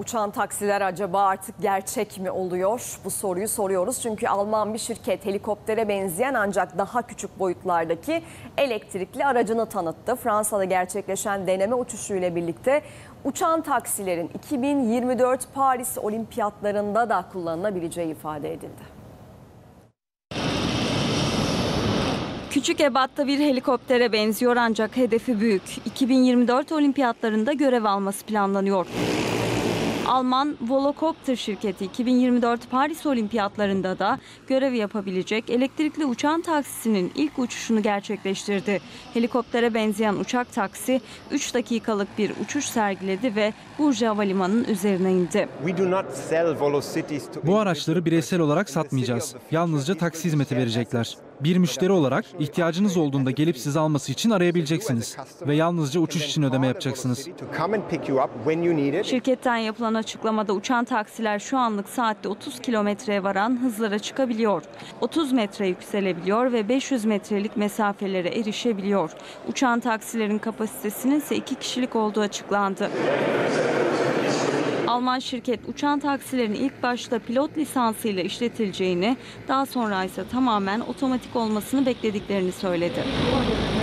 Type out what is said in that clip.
Uçan taksiler acaba artık gerçek mi oluyor? Bu soruyu soruyoruz. Çünkü Alman bir şirket helikoptere benzeyen ancak daha küçük boyutlardaki elektrikli aracını tanıttı. Fransa'da gerçekleşen deneme uçuşuyla birlikte uçan taksilerin 2024 Paris Olimpiyatlarında da kullanılabileceği ifade edildi. Küçük ebatta bir helikoptere benziyor ancak hedefi büyük. 2024 olimpiyatlarında görev alması planlanıyor. Alman Volocopter şirketi 2024 Paris Olimpiyatlarında da görev yapabilecek elektrikli uçağın taksisinin ilk uçuşunu gerçekleştirdi. Helikoptere benzeyen uçak taksi 3 dakikalık bir uçuş sergiledi ve Bourges Havalimanı'nın üzerine indi. Bu araçları bireysel olarak satmayacağız. Yalnızca taksi hizmeti verecekler. Bir müşteri olarak ihtiyacınız olduğunda gelip sizi alması için arayabileceksiniz ve yalnızca uçuş için ödeme yapacaksınız. Şirketten yapılan açıklamada uçan taksiler şu anlık saatte 30 kilometreye varan hızlara çıkabiliyor. 30 metre yükselebiliyor ve 500 metrelik mesafelere erişebiliyor. Uçan taksilerin kapasitesinin ise 2 kişilik olduğu açıklandı. Alman şirket uçan taksilerin ilk başta pilot lisansıyla işletileceğini, daha sonra ise tamamen otomatik olmasını beklediklerini söyledi.